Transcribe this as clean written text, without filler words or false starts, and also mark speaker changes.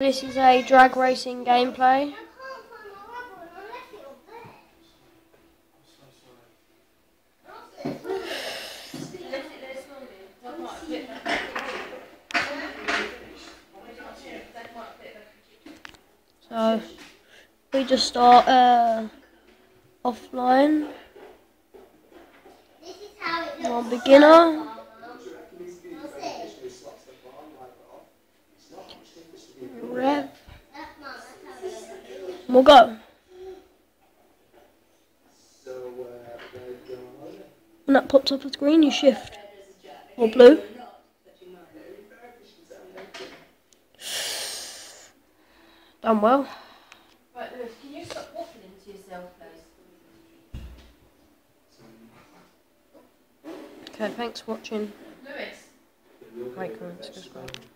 Speaker 1: This is a drag racing gameplay. So we just start offline. One beginner. Rev. We'll go. When that pops up as green, you shift. Or blue. Done well.
Speaker 2: Right, Lewis, can you stop waffling to yourself, please?
Speaker 1: Okay, thanks for watching.
Speaker 2: Lewis.
Speaker 1: Like, comment, subscribe.